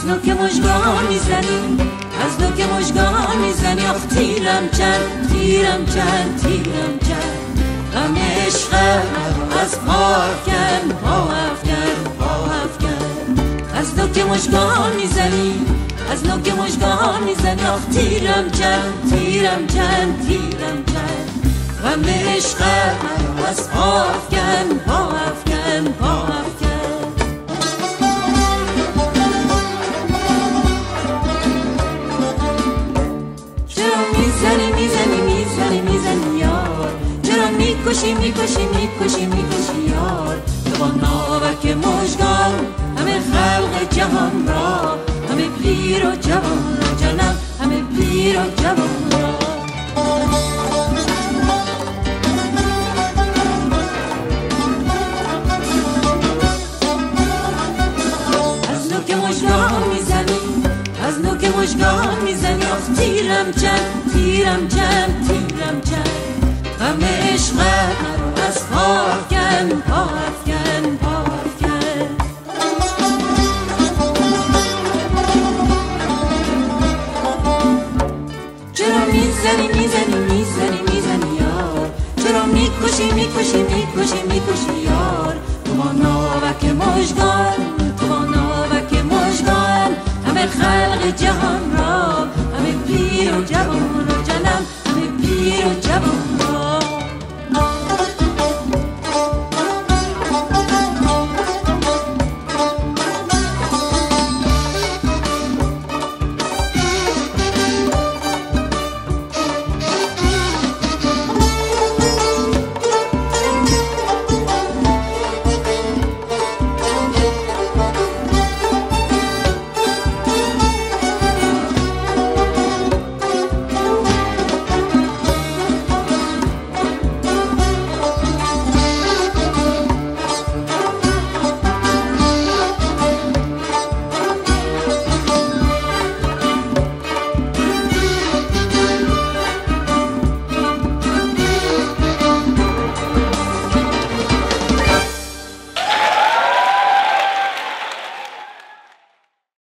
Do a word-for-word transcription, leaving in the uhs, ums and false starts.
نوک مژگان میزنی، از نوک مژگان میزنی. آخ تیرم چند، تیرم چند، تیرم چند. غم عشقم از پا افکن، پا افکن، پا افکن. از نوک مژگان میزنی، از نوک مژگان میزنی. آخ تیرم چند، تیرم چند، تیرم چند. غم عشقم از پا افکن، پا افکن، پا افکن. چرا میزنی میزنی میزنی میزنی یار؟ چرا میکشی میکشی میکشی میکشی یار؟ تو با ناوک مژگان همه خلق جهان را، همه پیر و جوان را جانم، همه پیر و جوان را. از نوک مژگان میزنی، از نوک مژگان میزنی. آخ تیرم چند، تیرم چند، تیرم چند. غم عشقم از پا افکن، پا افکن، پا افکن. چرا میزنی میزنی میزنی میزنی یار؟ چرا میکشی میکشی میکشی میکشی یار؟ تو با ناوک مژگان، تو با ناوک مژگان همه خلق جهان را، همه پیر و جوان